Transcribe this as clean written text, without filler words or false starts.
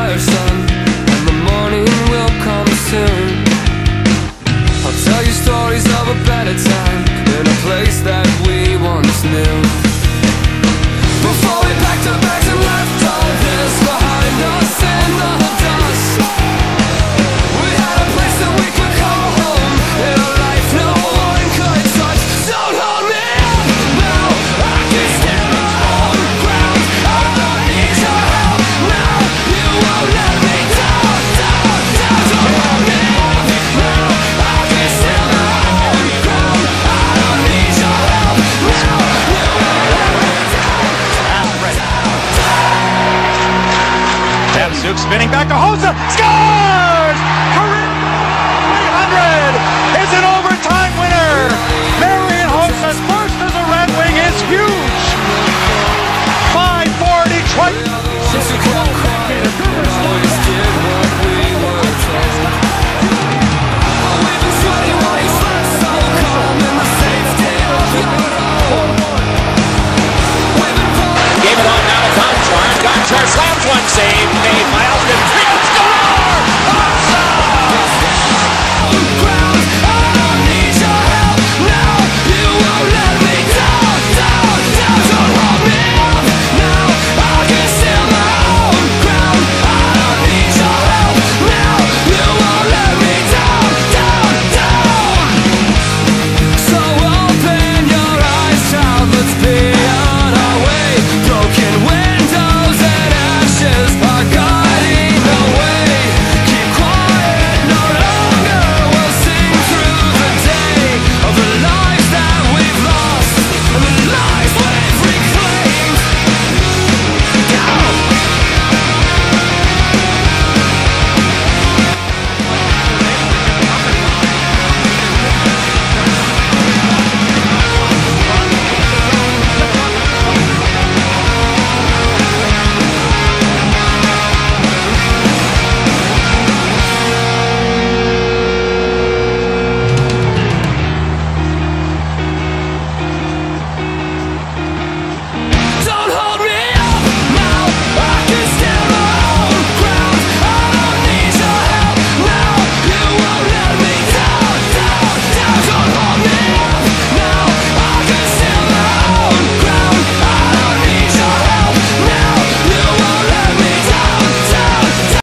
better sun, and the morning will come soon. I'll tell you stories of a better time in a place that we once knew. Before we packed our bags and left all this behind us in the dust, we had a place that we could call home in a life no one could touch. Don't hold me up now, I can stand my own ground. I don't need your help now, you won't let me down, down, down. Don't hold me up now, I can stand my own ground. I don't need your help now, you won't let me down. Tapsuk spinning back to Hossa, scores!